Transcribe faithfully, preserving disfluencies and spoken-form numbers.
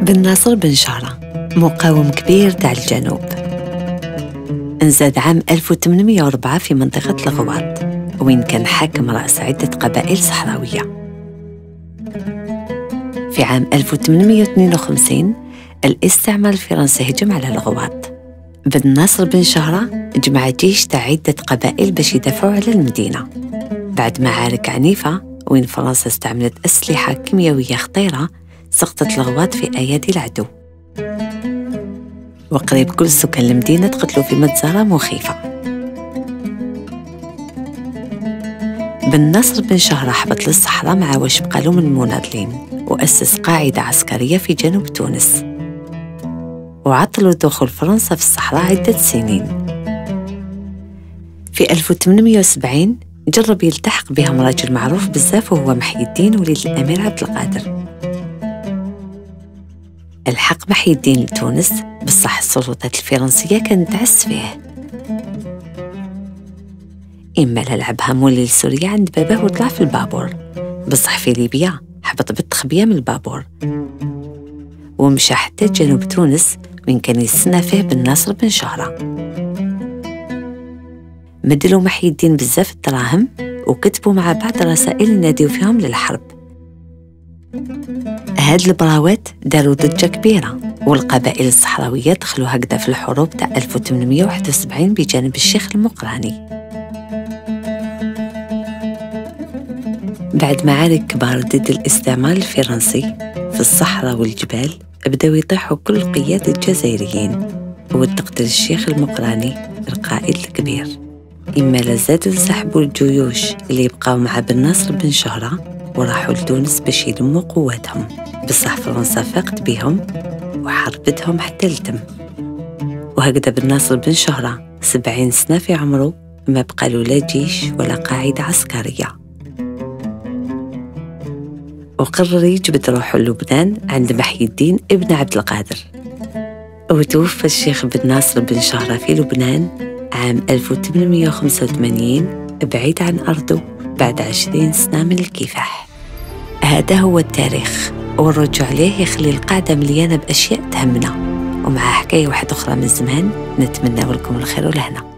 بن ناصر بن شهرة مقاوم كبير تاع الجنوب، انزاد عام ألف وثمانمائة وأربعة في منطقة الغواط، وين كان حاكم رأس عدة قبائل صحراوية. في عام ألف وثمانمائة واثنين وخمسين الاستعمار الفرنسي هجم على الغواط. بن ناصر بن شهرة جمع جيش تاع عدة قبائل باش يدافعوا على المدينة. بعد معارك عنيفة وين فرنسا استعملت أسلحة كيميائية خطيرة، سقطت الغواط في أيادي العدو، وقريب كل سكان المدينة تقتلوا في مجزرة مخيفة. بن ناصر بن شهرة هبط للصحراء مع واش بقالو من المناضلين، وأسس قاعدة عسكرية في جنوب تونس، وعطلوا دخول فرنسا في الصحراء عدة سنين. في ألف وثمانمائة وسبعين جرب يلتحق بهم راجل معروف بزاف وهو محي الدين وليد الأمير عبد القادر. الحق محي الدين لتونس، بصح السلطات الفرنسية كانت تعس فيه. إما لعبها مولي لسوريا عند باباه وطلع في البابور، بصح في ليبيا هبط بالتخبية من البابور ومشى حتى جنوب تونس وين كان يستنى فيه بن ناصر بن شهرة. مدلوا محي الدين بزاف الدراهم وكتبوا مع بعض رسائل يناديو فيهم للحرب. هاد البراوات داروا ضجة كبيرة، والقبائل الصحراوية دخلوا هكذا في الحروب تاع ألف وثمانمائة وواحد وسبعين بجانب الشيخ المقراني. بعد معارك كبار ضد الاستعمار الفرنسي في الصحراء والجبال، بداو يطيحوا كل قيادة الجزائريين، وتقتل الشيخ المقراني القائد الكبير. إما لازالوا يسحبوا الجيوش اللي بقاو مع بن ناصر بن شهرة وراحوا لتونس باش يلموا قواتهم، بصح فرنسا فاقت بهم وحاربتهم حتى لتم. وهكذا بن ناصر بن شهرة سبعين سنة في عمره ما بقالو لا جيش ولا قاعدة عسكرية، وقرر يجبد روحه للبنان عند محي الدين ابن عبد القادر. وتوفى الشيخ بن ناصر بن شهرة في لبنان عام ألف وثمانمائة وخمسة وثمانين بعيد عن أرضه بعد عشرين سنة من الكفاح. هذا هو التاريخ، والرجوع عليه يخلي القاعدة مليانة بأشياء تهمنا، ومع حكاية واحدة أخرى من زمان نتمنى لكم الخير والهنا.